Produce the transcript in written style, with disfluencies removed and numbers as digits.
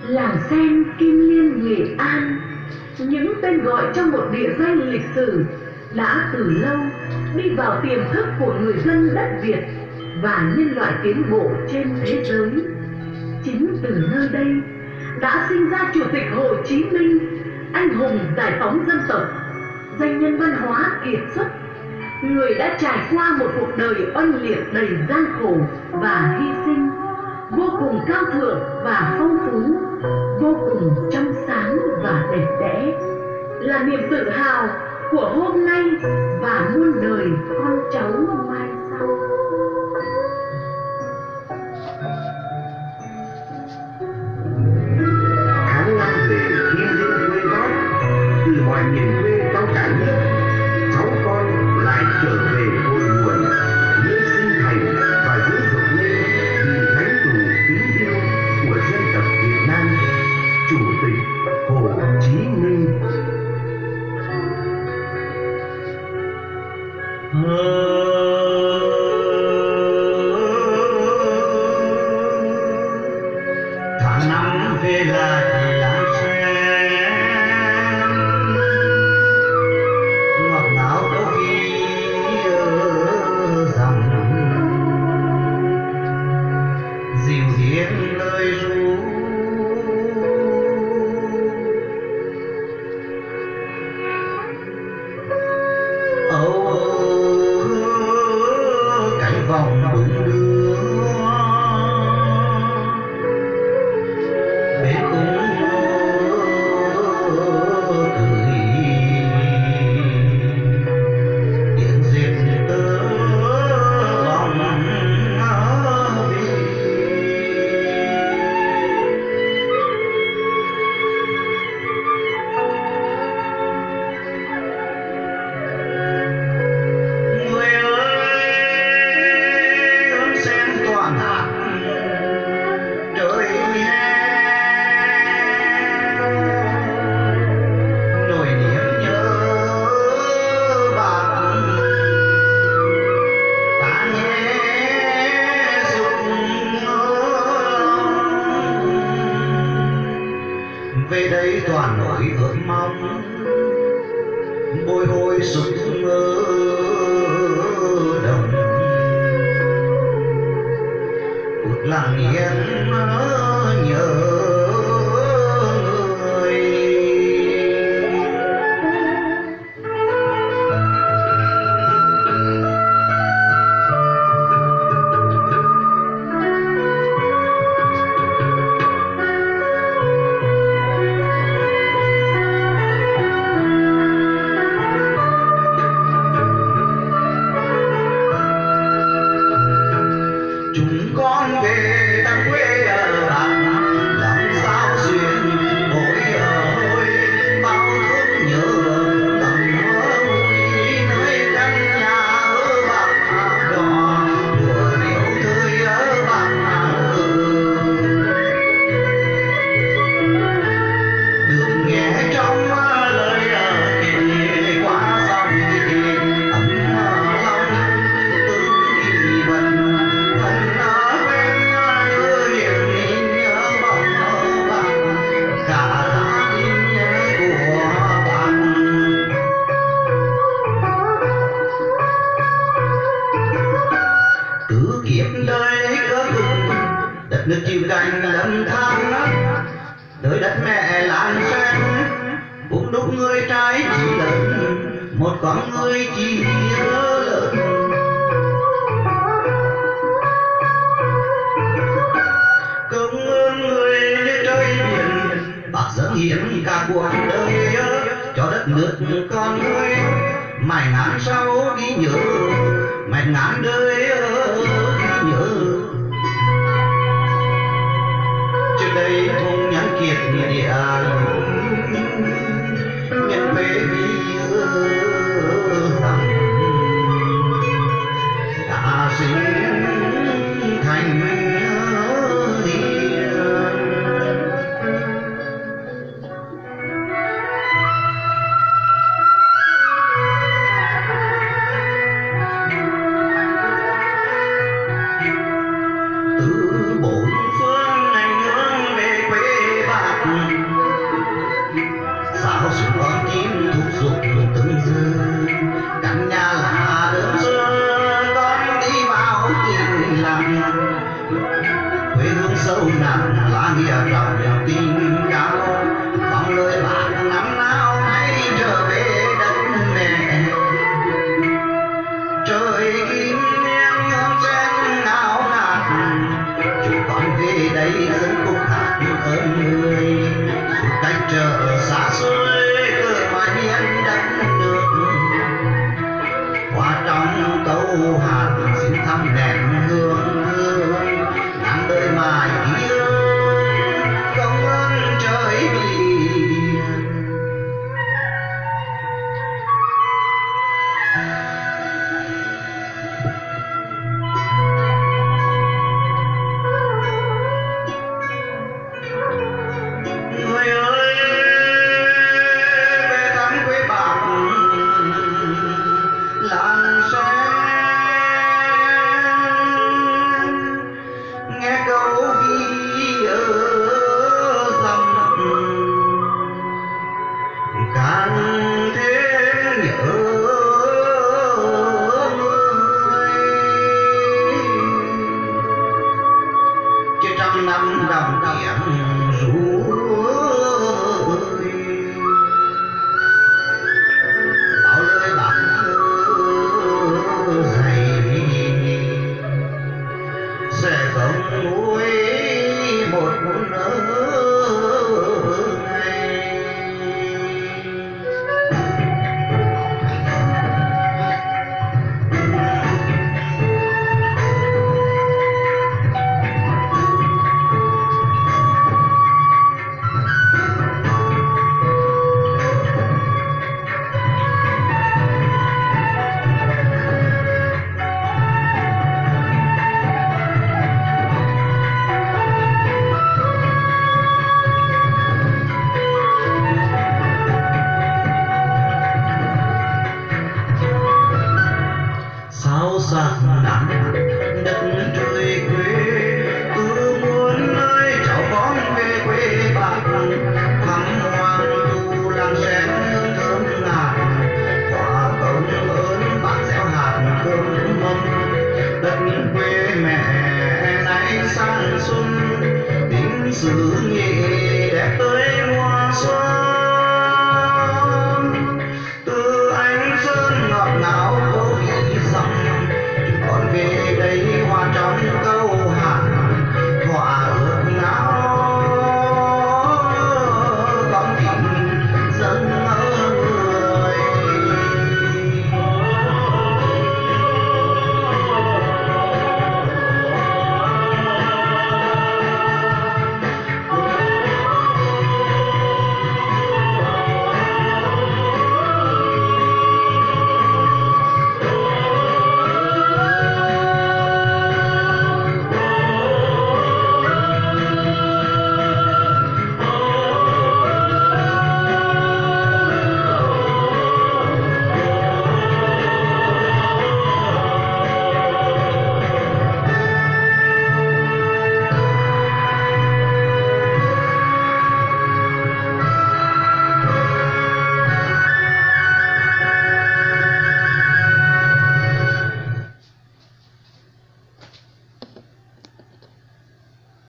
Làng sen Kim Liên Nghệ An, những tên gọi trong một địa danh lịch sử đã từ lâu đi vào tiềm thức của người dân đất Việt và nhân loại tiến bộ trên thế giới. Chính từ nơi đây đã sinh ra Chủ tịch Hồ Chí Minh, anh hùng giải phóng dân tộc, danh nhân văn hóa kiệt xuất, người đã trải qua một cuộc đời oanh liệt đầy gian khổ và hy sinh, vô cùng cao thượng và phong phú, vô cùng trong sáng và đẹp đẽ, là niềm tự hào của hôm nay và muôn đời con cháu mai sau. Tháng năm về thiên liên quê bác, từ mọi miền quê trong cả nước, cháu con lại trở về cội nguồn, nơi sinh thành và dưỡng dục nên vị thánh tù kính yêu của dân tộc Việt Nam, Chủ tịch Hồ Chí Minh. Tháng năm về lại làng sen, ngọt ngào có khi dòng dịu hiền lời ru. Cánh vòng đung đưa bên cung cười tiếng dệt tơ bóng về. Người ơi ơn sen tỏa ngát trời hè, nỗi niềm nhớ bạn ta nhé rụng về đây toàn nỗi ước mong bồi hồi sục mơ đồng cút lặng yên nhớ người. Chúng con về ta quê ở bạn, làm sao xuyên ôi ơi bao thương nhớ lòng mơ vui nơi căn nhà ở bạc đỏ của liễu thời ở bạc. Được nghe trong lời kể qua dòng ấm lòng tương kỳ vận. Cứ kiếp đời cơ cực, đất nước chịu cảnh lầm than, đời đất mẹ làng sen, cũng đúc người trái chỉ lớn, một con người chỉ nhớ lớn. Công ơn người như trời biển, bác dâng hiến cả cuộc đời cho đất nước con người, mãi ngàn sau ghi nhớ, mãi ngàn đời ghi nhớ. Trước đây thùng nhắn kiệt địa nhân về vì rằng đã sinh thành hiền. ta nghĩa trọng tình cao, bằng lời bác năm nào hãy trở về đất mẹ. Trời kim em hương sen ngào ngạt, chúng con về đây dân khúc hát ơn người. Cách trở xa xôi cửa ngoài biên đất nước, qua trong câu hát xin thăm đèn hương hương. Ngàn đời mãi ghi ơn công ơn trời biển. Người ơi về thăm quê bạc làng sen, nghe câu ghi ở dòng càng thêm nhớ người. Chứ trăm năm đồng tiếng ru bao lời bác dày sẽ không nuối một ngày. Sao sắc nắng đất trời quê, cứ muốn nơi cháu con về quê bạc. Thăm hoàng tu làng sen hương thơm ngát, hòa công ơn bác gieo hạt cơm mâm. Đất quê mẹ nay sang xuân, tình xứ nghệ đẹp tươi.